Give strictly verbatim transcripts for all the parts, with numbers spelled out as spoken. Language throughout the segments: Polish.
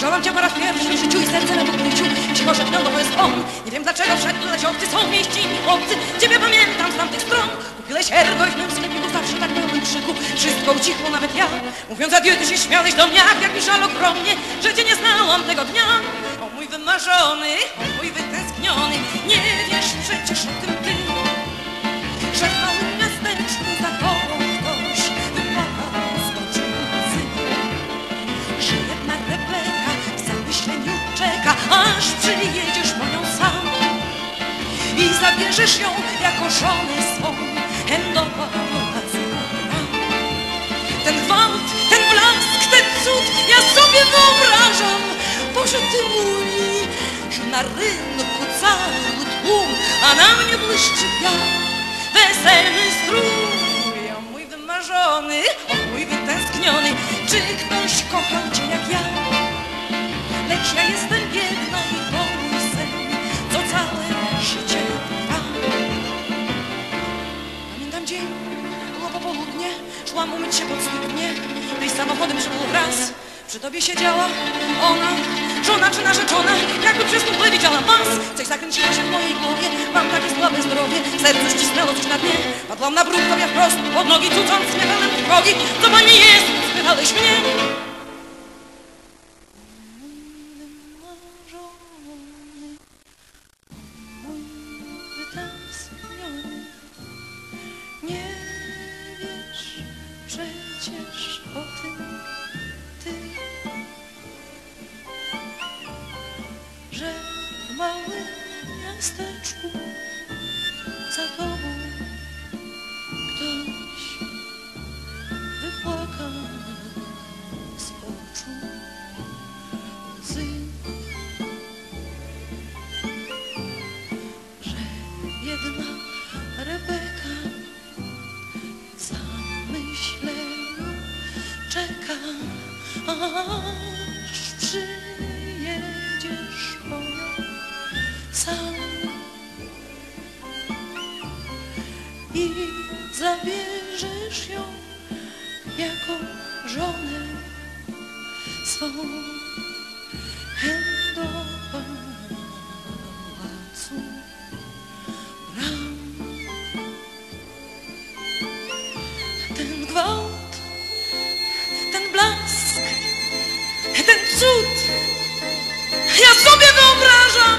Ujrzałam cię po raz pierwszy w życiu i serce na pokryciu cicho szepnęło, to jest on. Nie wiem dlaczego wszedł, lecz obcy są mieści obcy. Ciebie pamiętam z tamtych stron. Kupiłeś hergo i w mym sklepiku zawsze tak pełnym krzyku. Wszystko ucichło, nawet ja. Mówiąc adieu, ty się śmiałeś do mnie, ach, jak mi żal ogromnie, że cię nie znałam tego dnia. O mój wymarzony, o mój wytęskniony, nie wiesz przecież o tym ty, że w małym miasteczku za tobą ktoś wypłakał z oczu łzy. Że jedna Rebeka w zamyśleniu czeka, aż przyjedziesz po nią sam i zabierzesz ją jako żonę swą hen do pałacu. Ten gwałt, ten blask, ten cud, ja sobie wyobrażam. Boże ty mój, że na rynku cały tłum, a na mnie błyszczy wiatr, weselny strój. O mój wymarzony, o mój wytęskniony, czy ktoś kochał cię jak ja? Lecz ja jestem biedna i to mój sen, co całe życie trwa. Pamiętam dzień, było popołudnie, szłam umyć się pod studnie, tyś samochodem szedł raz. Przy tobie siedziała ona, żona czy narzeczona, jakby przez mgłę widziałam was. Coś zakręciło się w mojej głowie, mam takie słabe zdrowie, serce ścisnęło coś na dnie. Padłam na bruk tobie wprost pod nogi, cucąc mnie pełen trwogi. Co pani jest? Spytałeś mnie. Nie wiesz przecież o tym ty, że w małym miasteczku za tobą ktoś wypłakał z oczu łzy. Że jedna Rebeka w zamyśleniu czeka, aż przyjedziesz po nią sam i zabierzesz ją jako żonę swą hen do pałacu bram. Ten gwałt, ten blask, ten cud, ja sobie wyobrażam.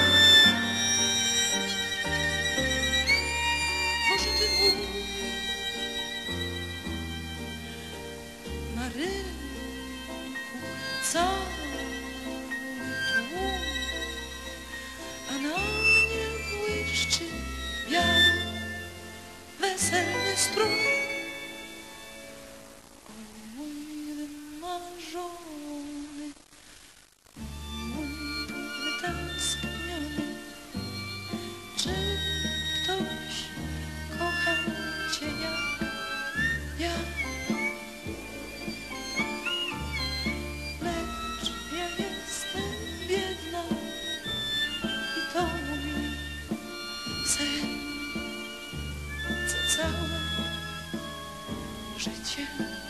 Boże ty mój, na rynku cały tłum, a na mnie błyszczy biały, weselny strój. Marzony, mój wytęskniony, czy ktoś kochał cię jak ja? Lecz ja jestem biedna i to mój sen, co całe życie